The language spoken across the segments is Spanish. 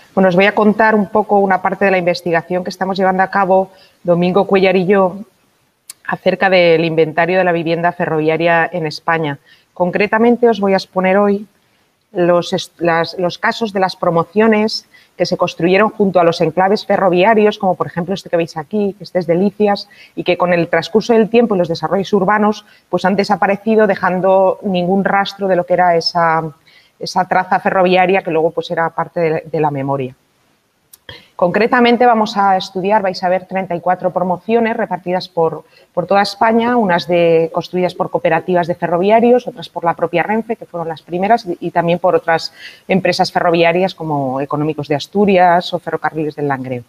Bueno, os voy a contar un poco una parte de la investigación que estamos llevando a cabo Domingo Cuéllar y yo acerca del inventario de la vivienda ferroviaria en España. Concretamente os voy a exponer hoy los casos de las promociones que se construyeron junto a los enclaves ferroviarios, como por ejemplo este que veis aquí, que este es de Licias, y que con el transcurso del tiempo y los desarrollos urbanos pues han desaparecido, dejando ningún rastro de lo que era esa traza ferroviaria que luego pues era parte de la memoria. Concretamente vamos a estudiar, vais a ver 34 promociones repartidas por toda España, unas construidas por cooperativas de ferroviarios, otras por la propia Renfe, que fueron las primeras, y también por otras empresas ferroviarias como Económicos de Asturias o Ferrocarriles del Langreo.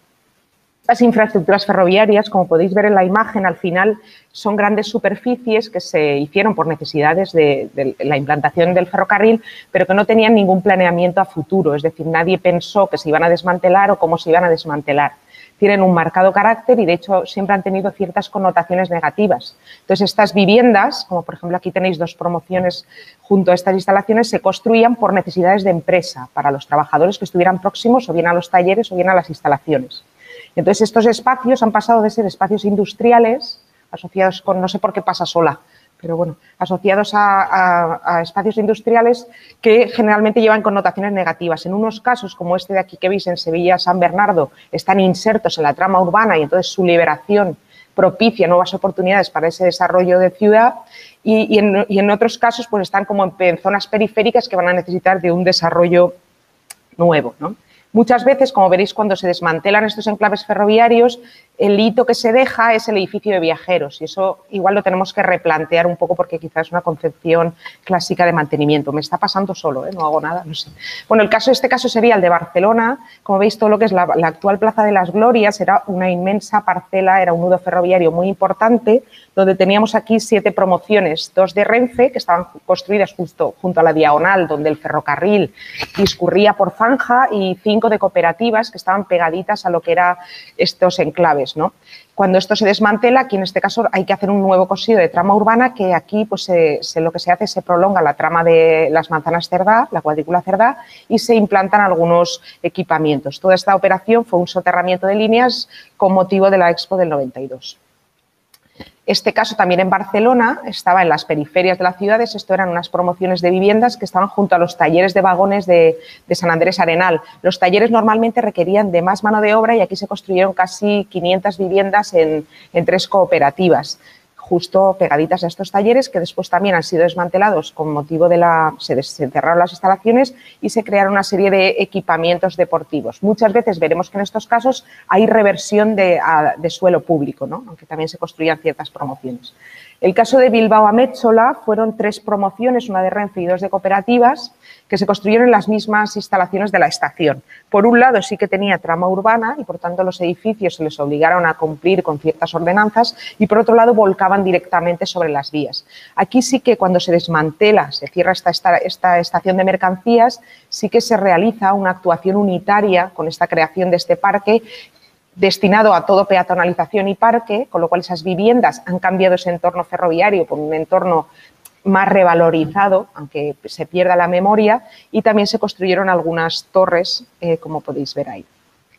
Las infraestructuras ferroviarias, como podéis ver en la imagen, al final son grandes superficies que se hicieron por necesidades de la implantación del ferrocarril, pero que no tenían ningún planeamiento a futuro, es decir, nadie pensó que se iban a desmantelar o cómo se iban a desmantelar. Tienen un marcado carácter y, de hecho, siempre han tenido ciertas connotaciones negativas. Entonces, estas viviendas, como por ejemplo aquí tenéis dos promociones junto a estas instalaciones, se construían por necesidades de empresa, para los trabajadores que estuvieran próximos o bien a los talleres o bien a las instalaciones. Entonces, estos espacios han pasado de ser espacios industriales, asociados con, no sé por qué pasa sola, pero bueno, asociados a espacios industriales que generalmente llevan connotaciones negativas. En unos casos, como este de aquí que veis en Sevilla, San Bernardo, están insertos en la trama urbana y entonces su liberación propicia nuevas oportunidades para ese desarrollo de ciudad y en otros casos pues están como en zonas periféricas que van a necesitar de un desarrollo nuevo, ¿no? Muchas veces, como veréis, cuando se desmantelan estos enclaves ferroviarios, el hito que se deja es el edificio de viajeros y eso igual lo tenemos que replantear un poco porque quizás es una concepción clásica de mantenimiento. Me está pasando solo, no hago nada, no sé. Bueno, este caso sería el de Barcelona. Como veis, todo lo que es la actual Plaza de las Glorias era una inmensa parcela, era un nudo ferroviario muy importante, donde teníamos aquí 7 promociones, 2 de Renfe, que estaban construidas justo junto a la diagonal, donde el ferrocarril discurría por zanja, y 5 de cooperativas que estaban pegaditas a lo que eran estos enclaves, ¿no? Cuando esto se desmantela, aquí en este caso hay que hacer un nuevo cosido de trama urbana, que aquí pues lo que se hace es se prolonga la trama de las manzanas Cerdá, la cuadrícula Cerdá, y se implantan algunos equipamientos. Toda esta operación fue un soterramiento de líneas con motivo de la Expo del 92. Este caso también en Barcelona, estaba en las periferias de las ciudades. Esto eran unas promociones de viviendas que estaban junto a los talleres de vagones de San Andrés Arenal. Los talleres normalmente requerían de más mano de obra y aquí se construyeron casi 500 viviendas en 3 cooperativas, justo pegaditas a estos talleres, que después también han sido desmantelados con motivo de se cerraron las instalaciones y se crearon una serie de equipamientos deportivos. Muchas veces veremos que en estos casos hay reversión de suelo público, ¿no? Aunque también se construían ciertas promociones. El caso de Bilbao Amétzola fueron 3 promociones, una de Renfe y 2 de cooperativas, que se construyeron en las mismas instalaciones de la estación. Por un lado sí que tenía trama urbana y por tanto los edificios se les obligaron a cumplir con ciertas ordenanzas y por otro lado volcaban directamente sobre las vías. Aquí sí que cuando se desmantela, se cierra esta estación de mercancías, sí que se realiza una actuación unitaria con esta creación de este parque destinado a todo peatonalización y parque, con lo cual esas viviendas han cambiado ese entorno ferroviario por un entorno más revalorizado, aunque se pierda la memoria, y también se construyeron algunas torres, como podéis ver ahí.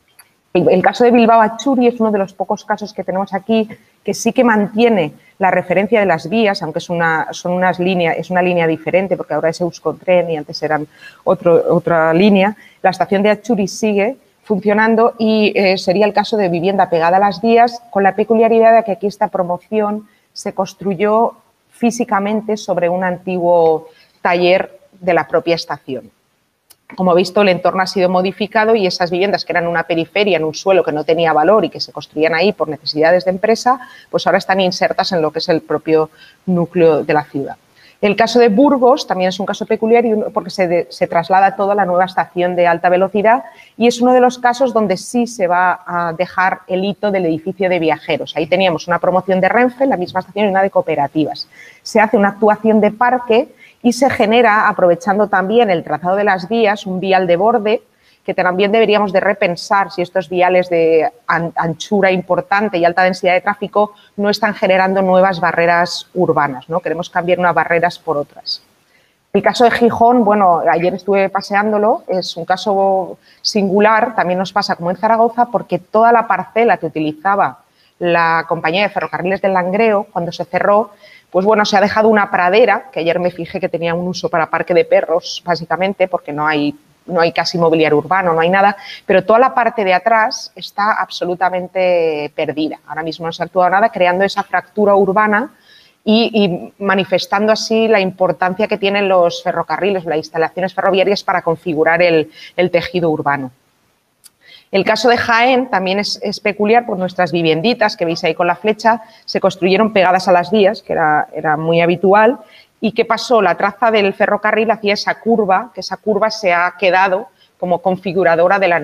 El caso de Bilbao Atxuri es uno de los pocos casos que tenemos aquí que sí que mantiene la referencia de las vías, aunque es una línea diferente, porque ahora es Euskotren y antes eran otra línea. La estación de Atxuri sigue funcionando y sería el caso de vivienda pegada a las vías, con la peculiaridad de que aquí esta promoción se construyó físicamente sobre un antiguo taller de la propia estación. Como veis, todo el entorno ha sido modificado y esas viviendas que eran una periferia, en un suelo que no tenía valor y que se construían ahí por necesidades de empresa, pues ahora están insertas en lo que es el propio núcleo de la ciudad. El caso de Burgos también es un caso peculiar porque se traslada toda la nueva estación de alta velocidad y es uno de los casos donde sí se va a dejar el hito del edificio de viajeros. Ahí teníamos una promoción de Renfe, la misma estación, y una de cooperativas. Se hace una actuación de parque y se genera, aprovechando también el trazado de las vías, un vial de borde, que también deberíamos de repensar si estos viales de anchura importante y alta densidad de tráfico no están generando nuevas barreras urbanas, ¿no? Queremos cambiar unas barreras por otras. El caso de Gijón, bueno, ayer estuve paseándolo, es un caso singular, también nos pasa como en Zaragoza, porque toda la parcela que utilizaba la compañía de ferrocarriles del Langreo, cuando se cerró, pues bueno, se ha dejado una pradera, que ayer me fijé que tenía un uso para parque de perros, básicamente, porque no hay casi mobiliario urbano, no hay nada, pero toda la parte de atrás está absolutamente perdida. Ahora mismo no se ha actuado nada, creando esa fractura urbana y manifestando así la importancia que tienen los ferrocarriles, las instalaciones ferroviarias para configurar el tejido urbano. El caso de Jaén también es peculiar, pues nuestras vivienditas, que veis ahí con la flecha, se construyeron pegadas a las vías, que era muy habitual. ¿Y qué pasó? La traza del ferrocarril hacía esa curva, que esa curva se ha quedado como configuradora en el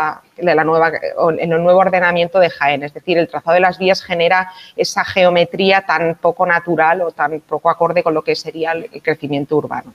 nuevo ordenamiento de Jaén. Es decir, el trazado de las vías genera esa geometría tan poco natural o tan poco acorde con lo que sería el crecimiento urbano.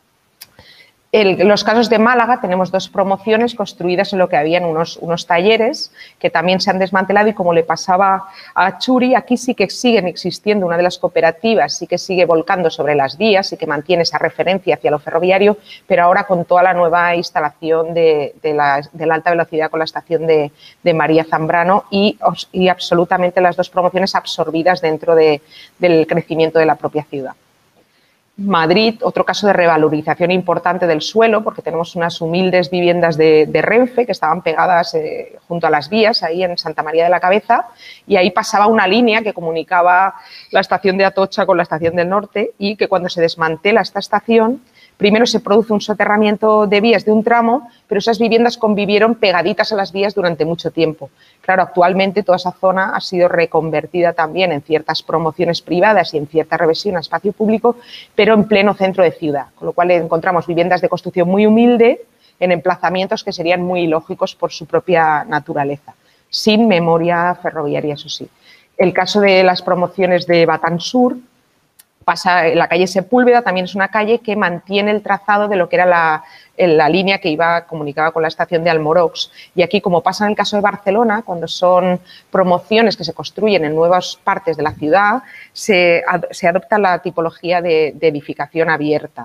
En los casos de Málaga tenemos dos promociones construidas en lo que habían unos talleres que también se han desmantelado y como le pasaba a Churi, aquí sí que siguen existiendo una de las cooperativas, sí que sigue volcando sobre las vías y que mantiene esa referencia hacia lo ferroviario, pero ahora con toda la nueva instalación de la alta velocidad con la estación de María Zambrano y absolutamente las dos promociones absorbidas dentro del crecimiento de la propia ciudad. Madrid, otro caso de revalorización importante del suelo, porque tenemos unas humildes viviendas de Renfe que estaban pegadas junto a las vías, ahí en Santa María de la Cabeza, y ahí pasaba una línea que comunicaba la estación de Atocha con la estación del Norte y que cuando se desmantela esta estación, primero se produce un soterramiento de vías de un tramo, pero esas viviendas convivieron pegaditas a las vías durante mucho tiempo. Claro, actualmente toda esa zona ha sido reconvertida también en ciertas promociones privadas y en cierta reversión a espacio público, pero en pleno centro de ciudad, con lo cual encontramos viviendas de construcción muy humilde en emplazamientos que serían muy ilógicos por su propia naturaleza, sin memoria ferroviaria, eso sí. El caso de las promociones de Batán Sur, pasa en la calle Sepúlveda, también es una calle que mantiene el trazado de lo que era la línea que comunicaba con la estación de Almorox. Y aquí, como pasa en el caso de Barcelona, cuando son promociones que se construyen en nuevas partes de la ciudad, se adopta la tipología de edificación abierta.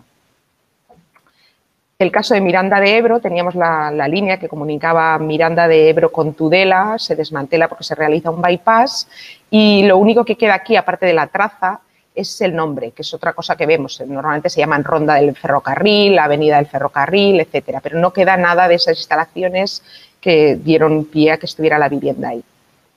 El caso de Miranda de Ebro, teníamos la línea que comunicaba Miranda de Ebro con Tudela, se desmantela porque se realiza un bypass y lo único que queda aquí, aparte de la traza, es el nombre, que es otra cosa que vemos. Normalmente se llaman Ronda del Ferrocarril, Avenida del Ferrocarril, etcétera, pero no queda nada de esas instalaciones que dieron pie a que estuviera la vivienda ahí.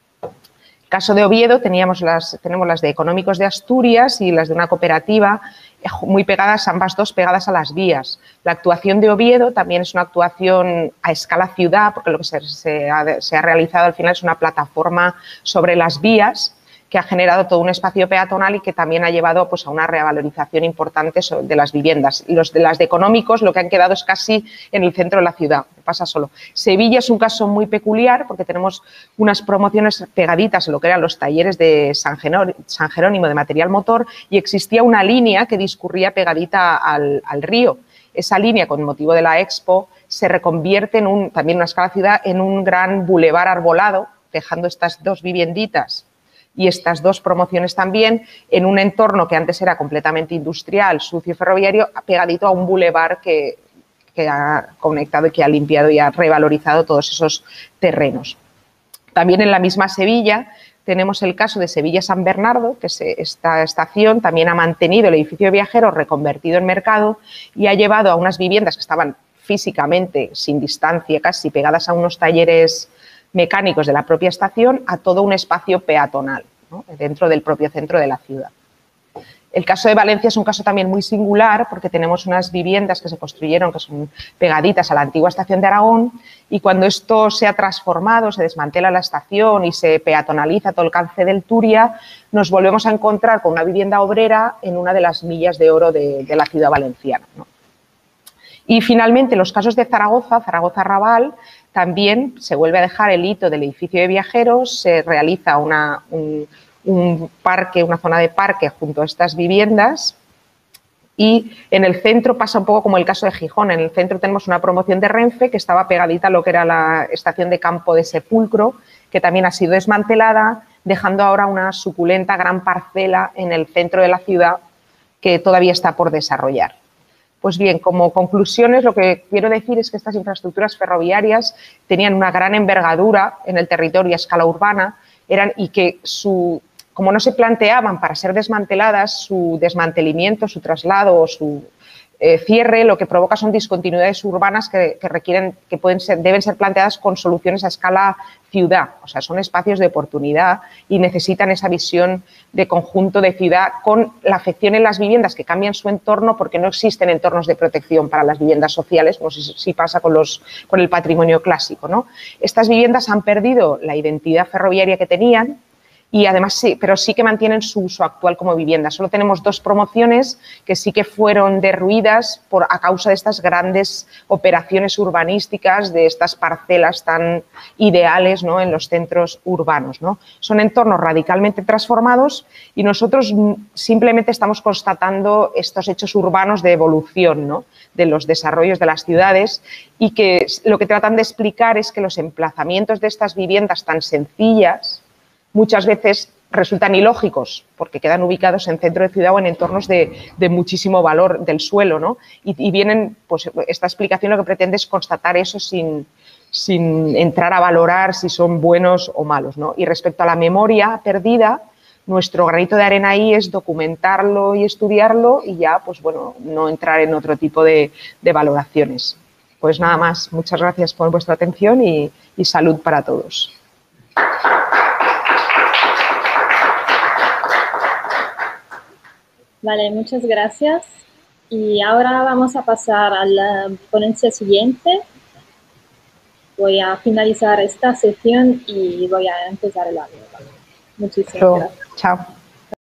El caso de Oviedo, tenemos las de Económicos de Asturias y las de una cooperativa, muy pegadas, ambas dos pegadas a las vías. La actuación de Oviedo también es una actuación a escala ciudad, porque lo que se ha realizado al final es una plataforma sobre las vías, que ha generado todo un espacio peatonal y que también ha llevado pues, a una revalorización importante de las viviendas. Las de Económicos lo que han quedado es casi en el centro de la ciudad, pasa solo. Sevilla es un caso muy peculiar porque tenemos unas promociones pegaditas en lo que eran los talleres de San Jerónimo de material motor y existía una línea que discurría pegadita al río. Esa línea, con motivo de la Expo, se reconvierte también una escala ciudad en un gran bulevar arbolado, dejando estas dos vivienditas y estas dos promociones también en un entorno que antes era completamente industrial, sucio, ferroviario, pegadito a un bulevar que ha conectado y que ha limpiado y ha revalorizado todos esos terrenos. También en la misma Sevilla tenemos el caso de Sevilla-San Bernardo, que esta estación también ha mantenido el edificio de viajeros reconvertido en mercado y ha llevado a unas viviendas que estaban físicamente sin distancia, casi pegadas a unos talleres mecánicos de la propia estación a todo un espacio peatonal, ¿no? Dentro del propio centro de la ciudad. El caso de Valencia es un caso también muy singular porque tenemos unas viviendas que se construyeron que son pegaditas a la antigua estación de Aragón y cuando esto se ha transformado, se desmantela la estación y se peatonaliza todo el cauce del Turia, nos volvemos a encontrar con una vivienda obrera en una de las millas de oro de la ciudad valenciana, ¿no? Y finalmente, los casos de Zaragoza-Raval, también se vuelve a dejar el hito del edificio de viajeros, se realiza un parque, una zona de parque junto a estas viviendas y en el centro pasa un poco como el caso de Gijón. En el centro tenemos una promoción de Renfe que estaba pegadita a lo que era la estación de campo de Sepulcro, que también ha sido desmantelada, dejando ahora una suculenta gran parcela en el centro de la ciudad que todavía está por desarrollar. Pues bien, como conclusiones, lo que quiero decir es que estas infraestructuras ferroviarias tenían una gran envergadura en el territorio a escala urbana y que como no se planteaban para ser desmanteladas, su desmantelamiento, su traslado o su cierre, lo que provoca son discontinuidades urbanas que deben ser planteadas con soluciones a escala ciudad. O sea, son espacios de oportunidad y necesitan esa visión de conjunto de ciudad con la afección en las viviendas que cambian su entorno porque no existen entornos de protección para las viviendas sociales, como si pasa con el patrimonio clásico, ¿no? Estas viviendas han perdido la identidad ferroviaria que tenían, y además sí, pero sí que mantienen su uso actual como vivienda. Solo tenemos 2 promociones que sí que fueron derruidas a causa de estas grandes operaciones urbanísticas, de estas parcelas tan ideales, ¿no?, en los centros urbanos, ¿no? Son entornos radicalmente transformados y nosotros simplemente estamos constatando estos hechos urbanos de evolución, ¿no?, de los desarrollos de las ciudades, y que lo que tratan de explicar es que los emplazamientos de estas viviendas tan sencillas muchas veces resultan ilógicos porque quedan ubicados en centro de ciudad o en entornos de muchísimo valor del suelo, ¿no? Y vienen, pues esta explicación lo que pretende es constatar eso sin entrar a valorar si son buenos o malos, ¿no? Y respecto a la memoria perdida, nuestro granito de arena ahí es documentarlo y estudiarlo y ya, pues bueno, no entrar en otro tipo de valoraciones. Pues nada más, muchas gracias por vuestra atención y salud para todos. Vale, muchas gracias. Y ahora vamos a pasar a la ponencia siguiente. Voy a finalizar esta sesión y voy a empezar la nueva. Muchísimas gracias. Chao.